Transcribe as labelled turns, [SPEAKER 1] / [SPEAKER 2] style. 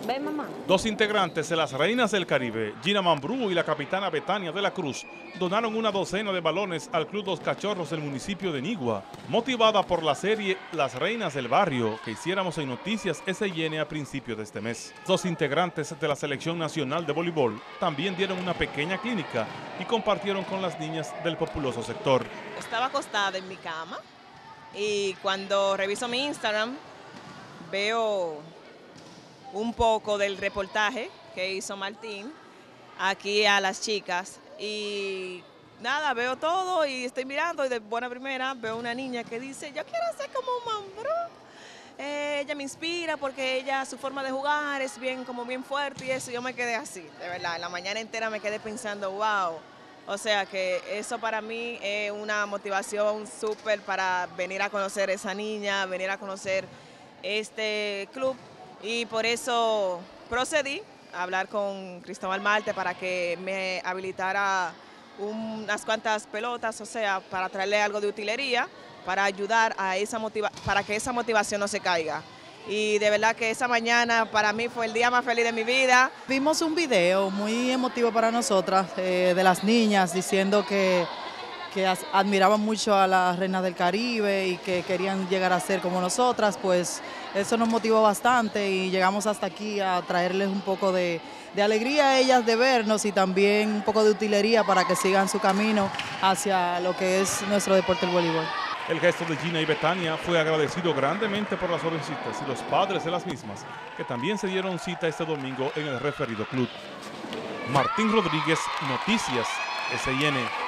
[SPEAKER 1] Ven, mamá.
[SPEAKER 2] Dos integrantes de las Reinas del Caribe, Gina Mambrú y la capitana Betania de la Cruz, donaron una docena de balones al Club Los Cachorros del municipio de Nigua, motivada por la serie Las Reinas del Barrio que hiciéramos en Noticias SN a principios de este mes. Dos integrantes de la Selección Nacional de Voleibol también dieron una pequeña clínica y compartieron con las niñas del populoso sector.
[SPEAKER 3] Estaba acostada en mi cama y cuando reviso mi Instagram veo un poco del reportaje que hizo Martín aquí a las chicas y nada, veo todo y estoy mirando y de buena primera veo una niña que dice, yo quiero ser como Mambrú. Ella me inspira porque su forma de jugar es bien fuerte y eso, yo me quedé así, de verdad, en la mañana entera me quedé pensando, wow, o sea que eso para mí es una motivación súper para venir a conocer a esa niña, venir a conocer este club. Y por eso procedí a hablar con Cristóbal Marte para que me habilitara unas cuantas pelotas, o sea, para traerle algo de utilería, para ayudar a para que esa motivación no se caiga. Y de verdad que esa mañana para mí fue el día más feliz de mi vida.
[SPEAKER 4] Vimos un video muy emotivo para nosotras de las niñas diciendo que admiraban mucho a las reinas del Caribe y que querían llegar a ser como nosotras, pues eso nos motivó bastante y llegamos hasta aquí a traerles un poco de alegría a ellas de vernos y también un poco de utilería para que sigan su camino hacia lo que es nuestro deporte, el voleibol.
[SPEAKER 2] El gesto de Gina y Betania fue agradecido grandemente por las jovencitas y los padres de las mismas, que también se dieron cita este domingo en el referido club. Martín Rodríguez, Noticias SN.